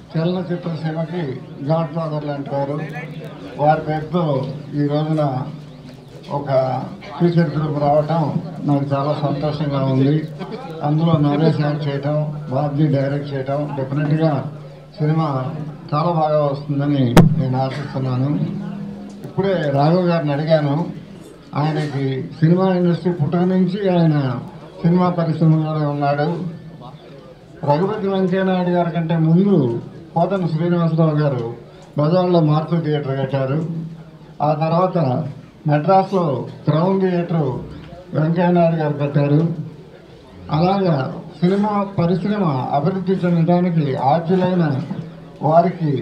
చలనచిత్ర సీమకి గాడ్ ఫాదర్లు అంటారు. వారి పేరుతో ఈ రోజున ఒక ఫీచర్ గ్రూప్ రావటం నాకు చాలా సంతోషంగా ఉంది. అందులో నరేష్ యాక్ట్ చేయటం, బాబ్జీ డైరెక్ట్ చేయటం, డెఫినెట్గా సినిమా చాలా బాగా వస్తుందని నేను ఆశిస్తున్నాను. ఇప్పుడే రాఘవ్ గారిని అడిగాను, ఆయనకి సినిమా ఇండస్ట్రీ పుట్టక నుంచి ఆయన సినిమా పరిశ్రమలోనే ఉన్నాడు. రఘుపతి వెంకయ్యనాయుడు గారి కంటే ముందు పోతన శ్రీనివాసరావు గారు బజార్లో మార్పు థియేటర్ కట్టారు. ఆ తర్వాత మెడ్రాస్లో క్రౌన్ థియేటర్ వెంకయ్యనాయుడు గారు కట్టారు. అలాగా సినిమా పరిశ్రమ అభివృద్ధి చెందడానికి ఆద్యులైన వారికి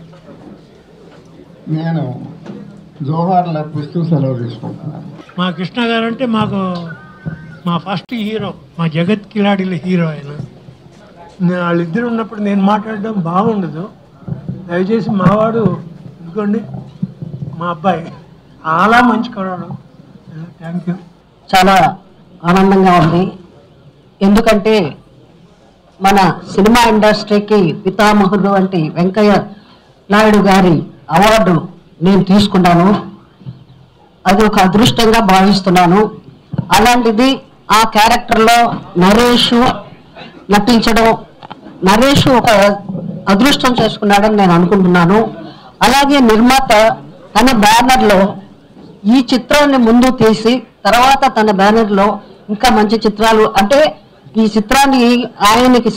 నేను జోహార్లు అర్పిస్తూ సెలవు తీసుకుంటున్నాను. మా కృష్ణ గారు అంటే మాకు మా ఫస్ట్ హీరో, మా జగత్ కిలాడీల హీరో ఆయన. వాళ్ళిద్దరు ఉన్నప్పుడు నేను మాట్లాడడం బాగుండదు. దయచేసి మావాడు ఇదిగోండి మా అబ్బాయి చాలా మంచి కుర్రాడు. Thank you. చాలా ఆనందంగా ఉంది. ఎందుకంటే మన సినిమా ఇండస్ట్రీకి పితామహుడు వంటి వెంకయ్య నాయుడు గారి అవార్డు నేను తీసుకున్నాను. అది ఒక అదృష్టంగా భావిస్తున్నాను. అలాంటిది ఆ క్యారెక్టర్లో నరేష్ నటించడం, నరేష్ ఒక అదృష్టం చేసుకున్నాడని నేను అనుకుంటున్నాను. అలాగే నిర్మాత తన బ్యానర్లో ఈ చిత్రాన్ని ముందు తీసి తర్వాత తన బ్యానర్లో ఇంకా మంచి చిత్రాలు, అంటే ఈ చిత్రాన్ని ఆయనకి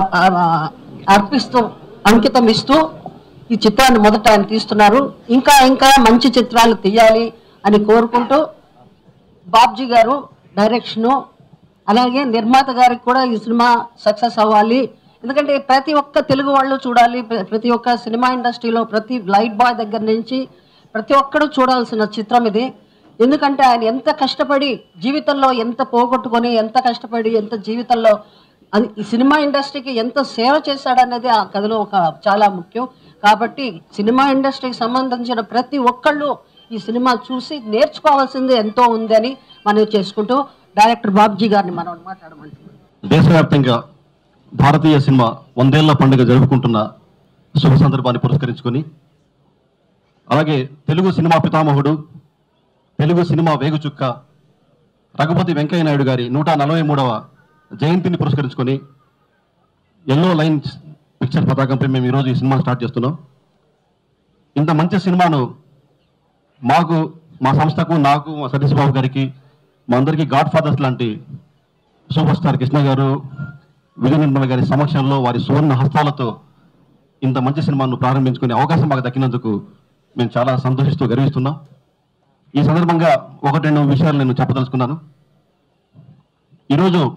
అంకితం ఇస్తూ ఈ చిత్రాన్ని మొదట ఆయన తీస్తున్నారు. ఇంకా ఇంకా మంచి చిత్రాలు తీయాలి అని కోరుకుంటూ బాబ్జీ గారు డైరెక్షను, అలాగే నిర్మాత గారికి కూడా ఈ సినిమా సక్సెస్ అవ్వాలి. ఎందుకంటే ప్రతి ఒక్క తెలుగు వాళ్ళు చూడాలి, ప్రతి ఒక్క సినిమా ఇండస్ట్రీలో ప్రతి లైట్ బాయ్ దగ్గర నుంచి ప్రతి ఒక్కరు చూడాల్సిన చిత్రం ఇది. ఎందుకంటే ఆయన ఎంత కష్టపడి జీవితంలో ఎంత పోగొట్టుకొని ఎంత కష్టపడి ఎంత జీవితంలో ఈ సినిమా ఇండస్ట్రీకి ఎంత సేవ చేశాడనేది ఆ కథలో ఒక చాలా ముఖ్యం. కాబట్టి సినిమా ఇండస్ట్రీకి సంబంధించిన ప్రతి ఒక్కళ్ళు ఈ సినిమా చూసి నేర్చుకోవాల్సింది ఎంతో ఉందని మనం చేసుకుంటూ డైరెక్టర్ బాబ్జీ గారిని మనం మాట్లాడమంటున్నాం. దేశవ్యాప్తంగా భారతీయ సినిమా 100 ఏళ్ల పండుగ జరుపుకుంటున్న శుభ సందర్భాన్ని పురస్కరించుకొని, అలాగే తెలుగు సినిమా పితామహుడు, తెలుగు సినిమా వేగుచుక్క రఘుపతి వెంకయ్య నాయుడు గారి 143వ జయంతిని పురస్కరించుకొని ఎల్లో లైన్స్ పిక్చర్ పతాకంపై మేము ఈరోజు ఈ సినిమా స్టార్ట్ చేస్తున్నాం. ఇంత మంచి సినిమాను మాకు, మా సంస్థకు, నాకు, మా సతీష్ బాబు గారికి, మా అందరికీ గాడ్ ఫాదర్స్ లాంటి సూపర్ స్టార్ కృష్ణ గారు, విజయ నిర్మల గారి సమక్షంలో వారి సువర్ణ హస్తాలతో ఇంత మంచి సినిమాను ప్రారంభించుకునే అవకాశం మాకు దక్కినందుకు మేము చాలా సంతోషిస్తూ గర్విస్తున్నాం. ఈ సందర్భంగా 1-2 విషయాలు నేను చెప్పదలుచుకున్నాను. ఈరోజు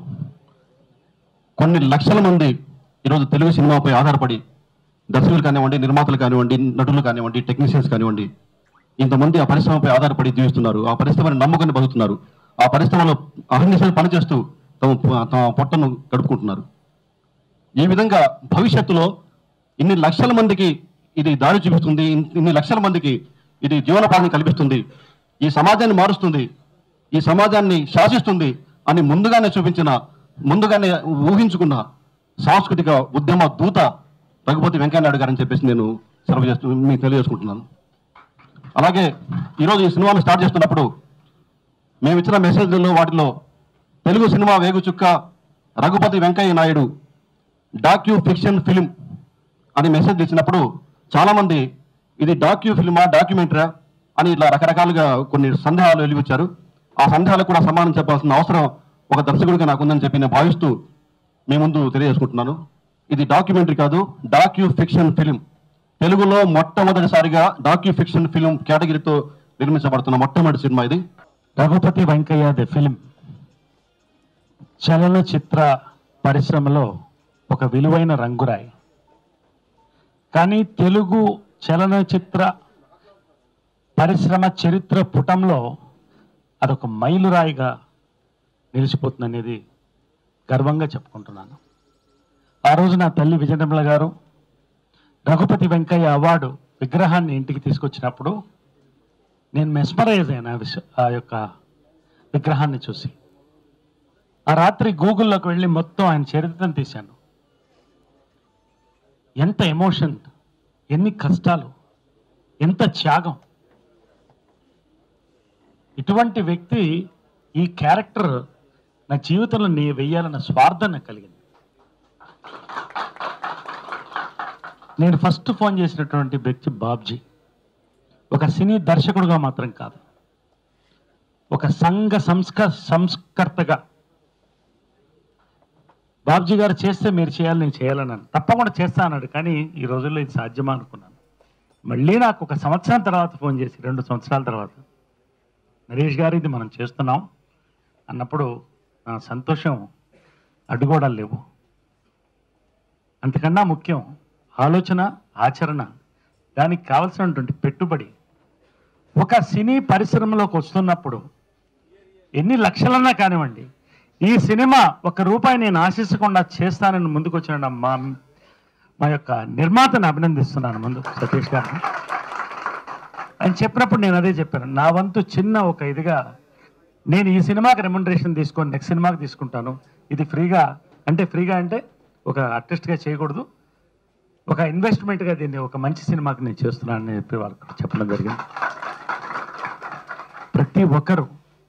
కొన్ని లక్షల మంది ఈరోజు తెలుగు సినిమాపై ఆధారపడి దర్శకులు కానివ్వండి, నిర్మాతలు కానివ్వండి, నటులు కానివ్వండి, టెక్నీషియన్స్ కానివ్వండి, ఇంతమంది ఆ పరిశ్రమపై ఆధారపడి జీవిస్తున్నారు. ఆ పరిశ్రమని నమ్ముకొని బతుకుతున్నారు. ఆ పరిశ్రమలో అహర్నిశలు పనిచేస్తూ తమ పొట్టను గడుపుకుంటున్నారు. ఈ విధంగా భవిష్యత్తులో ఇన్ని లక్షల మందికి ఇది దారి చూపిస్తుంది, ఇన్ని లక్షల మందికి ఇది జీవనోపాధిని కల్పిస్తుంది, ఈ సమాజాన్ని మారుస్తుంది, ఈ సమాజాన్ని శాసిస్తుంది అని ముందుగానే ఊహించుకున్న సాంస్కృతిక ఉద్యమ దూత రఘుపతి వెంకయ్యనాయుడు గారని చెప్పేసి నేను మీకు తెలియజేసుకుంటున్నాను. అలాగే ఈరోజు ఈ సినిమాను స్టార్ట్ చేస్తున్నప్పుడు మేము ఇచ్చిన మెసేజ్లలో వాటిలో తెలుగు సినిమా వేగుచుక్క Raghupathi Venkaiah Naidu docufiction film అని మెసేజ్ ఇచ్చినప్పుడు చాలామంది ఇది డాక్యూ ఫిల్మా, డాక్యుమెంటరా అని ఇట్లా రకరకాలుగా కొన్ని సందేహాలు వెలివిచ్చారు. ఆ సందేహాలకు కూడా సమాధానం చెప్పాల్సిన అవసరం ఒక దర్శకుడిగా నాకుందని చెప్పి నేను భావిస్తూ మీ ముందు తెలియజేసుకుంటున్నాను. ఇది డాక్యుమెంటరీ కాదు, డాక్యూ ఫిక్షన్ ఫిలిం. తెలుగులో మొట్టమొదటిసారిగా డాక్యూ ఫిక్షన్ ఫిలిం కేటగిరీతో నిర్మించబడుతున్న మొట్టమొదటి సినిమా ఇది. రఘుపతి వెంకయ్య ది ఫిలిం చలనచిత్ర పరిశ్రమలో ఒక విలువైన రంగురాయి. కానీ తెలుగు చలనచిత్ర పరిశ్రమ చరిత్ర పుటంలో అదొక మైలురాయిగా నిలిచిపోతుందనేది గర్వంగా చెప్పుకుంటున్నాను. ఆ రోజు నా తల్లి విజయనిర్మల గారు రఘుపతి వెంకయ్య అవార్డు విగ్రహాన్ని ఇంటికి తీసుకొచ్చినప్పుడు నేను మెస్మరైజ్ అయిన ఆ యొక్క విగ్రహాన్ని చూసి ఆ రాత్రి గూగుల్లోకి వెళ్ళి మొత్తం ఆయన చరిత్రను తీశాను. ఎంత ఎమోషన్, ఎన్ని కష్టాలు, ఎంత త్యాగం. ఇటువంటి వ్యక్తి ఈ క్యారెక్టర్ నా జీవితంలో వెయ్యాలన్న స్వార్థం నాకు కలిగింది. నేను ఫస్ట్ ఫోన్ చేసినటువంటి వ్యక్తి బాబ్జీ. ఒక సినీ దర్శకుడుగా మాత్రం కాదు, ఒక సంఘ సంస్కర్తగా బాబ్జీ గారు చేస్తే మీరు చేయాలి, నేను చేయాలన్నాను. తప్పకుండా చేస్తా అన్నాడు. కానీ ఈ రోజుల్లో ఇది సాధ్యమా అనుకున్నాను. మళ్ళీ నాకు ఒక సంవత్సరం తర్వాత ఫోన్ చేసి, 2 సంవత్సరాల తర్వాత, నరేష్ గారు ఇది మనం చేస్తున్నాం అన్నప్పుడు నా సంతోషం అడ్డుగోడాలు లేవు. అంతకన్నా ముఖ్యం ఆలోచన, ఆచరణ, దానికి కావలసినటువంటి పెట్టుబడి. ఒక సినీ పరిశ్రమలోకి వస్తున్నప్పుడు ఎన్ని లక్షలన్నా కానివ్వండి, ఈ సినిమా ₹1 నేను ఆశించకుండా చేస్తానని ముందుకు వచ్చిన మా యొక్క నిర్మాతను అభినందిస్తున్నాను. ముందు సతీష్ గారిని ఆయన చెప్పినప్పుడు నేను అదే చెప్పాను. నా వంతు చిన్న ఒక ఇదిగా నేను ఈ సినిమాకి రెమ్యునరేషన్ తీసుకొని నెక్స్ట్ సినిమాకి తీసుకుంటాను. ఇది ఫ్రీగా అంటే ఒక ఆర్టిస్ట్గా చేయకూడదు, ఒక ఇన్వెస్ట్మెంట్గా దీన్ని ఒక మంచి సినిమాకి నేను చేస్తున్నానని చెప్పి వాళ్ళకి చెప్పడం జరిగింది. ప్రతి ఒక్కరు.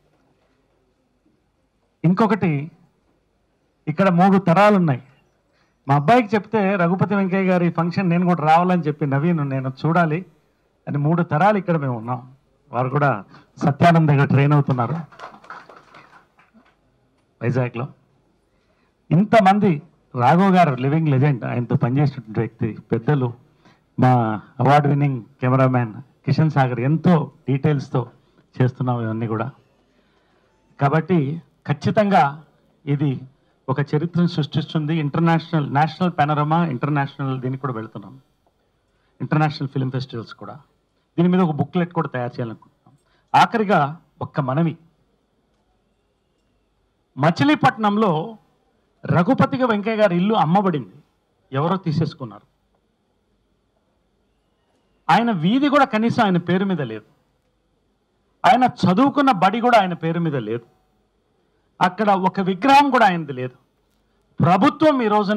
ఇంకొకటి, ఇక్కడ 3 తరాలు ఉన్నాయి. మా అబ్బాయికి చెప్తే రఘుపతి వెంకయ్య గారి ఫంక్షన్ నేను కూడా రావాలని చెప్పి నవీన్ నేను చూడాలి అని 3 తరాలు ఇక్కడ మేము ఉన్నాం. వారు కూడా సత్యానంద్ దగ్గర ట్రైన్ అవుతున్నారు వైజాగ్లో. ఇంతమంది, రాఘవ్ గారు లివింగ్ లెజెండ్, ఆయనతో పనిచేసినటువంటి వ్యక్తి, పెద్దలు, మా award winning cameraman Kishan Sagar, ఎంతో డీటెయిల్స్తో చేస్తున్నాం ఇవన్నీ కూడా. కాబట్టి ఖచ్చితంగా ఇది ఒక చరిత్రను సృష్టిస్తుంది. నేషనల్ పానోరమా, ఇంటర్నేషనల్ దీనికి కూడా వెళ్తున్నాం, ఇంటర్నేషనల్ ఫిల్మ్ ఫెస్టివల్స్ కూడా. దీని మీద ఒక బుక్లెట్ కూడా తయారు చేయాలనుకుంటున్నాం. ఆఖరిగా ఒక్క మనవి, మచిలీపట్నంలో రఘుపతి వెంకయ్య గారి ఇల్లు అమ్మబడింది, ఎవరో తీసేసుకున్నారు. ఆయన వీధి కూడా కనీసం ఆయన పేరు మీద లేదు, ఆయన చదువుకున్న బడి కూడా ఆయన పేరు మీద లేదు, అక్కడ ఒక విగ్రహం కూడా ఆయనది లేదు. ప్రభుత్వం ఈ రోజున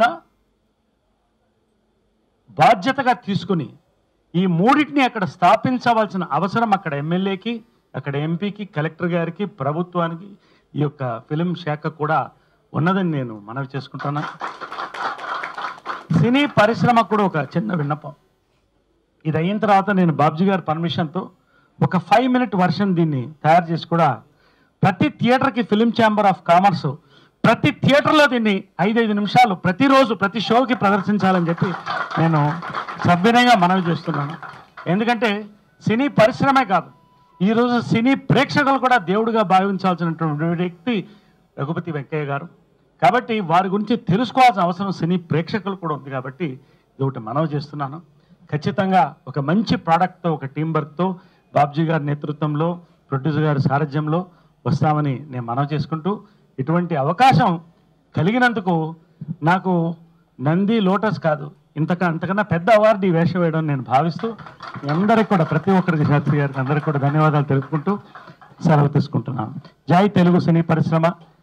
బాధ్యతగా తీసుకుని ఈ 3టిని అక్కడ స్థాపించవలసిన అవసరం అక్కడ ఎమ్మెల్యేకి, అక్కడ ఎంపీకి, కలెక్టర్ గారికి, ప్రభుత్వానికి, ఈ యొక్క ఫిలిం శాఖ కూడా ఉన్నదని నేను మనవి చేసుకుంటున్నా. సినీ పరిశ్రమకు కూడా ఒక చిన్న విన్నపం. ఇది అయిన తర్వాత నేను బాబ్జీ గారి పర్మిషన్తో ఒక 5 minute వర్షన్ దీన్ని తయారు చేసి కూడా ప్రతి థియేటర్కి ఫిలిం ఛాంబర్ ఆఫ్ కామర్స్ ప్రతి థియేటర్లో దీన్ని 5 నిమిషాలు ప్రతిరోజు ప్రతి షోకి ప్రదర్శించాలని చెప్పి నేను సభ్యంగా మనవి చేస్తున్నాను. ఎందుకంటే సినీ పరిశ్రమే కాదు, ఈరోజు సినీ ప్రేక్షకులు కూడా దేవుడిగా భావించాల్సినటువంటి వ్యక్తి రఘుపతి వెంకయ్య గారు. కాబట్టి వారి గురించి తెలుసుకోవాల్సిన అవసరం సినీ ప్రేక్షకులు కూడా ఉంది. కాబట్టి ఇది ఒకటి మనవి చేస్తున్నాను. ఖచ్చితంగా ఒక మంచి ప్రోడక్ట్తో, ఒక టీం వర్క్తో, బాబ్జీ గారి నేతృత్వంలో, ప్రొడ్యూసర్ గారి సారథ్యంలో వస్తామని నేను మనవి చేసుకుంటూ, ఇటువంటి అవకాశం కలిగినందుకు నాకు నంది లోటస్ కాదు, అంతకన్నా పెద్ద అవార్డు ఈ వేషం వేయడం నేను భావిస్తూ, అందరికి కూడా, ప్రతి ఒక్కరికి, శాస్త్రి గారికి అందరికీ కూడా ధన్యవాదాలు తెలుపుకుంటూ సెలవు తీసుకుంటున్నాను. జై తెలుగు సినీ పరిశ్రమ.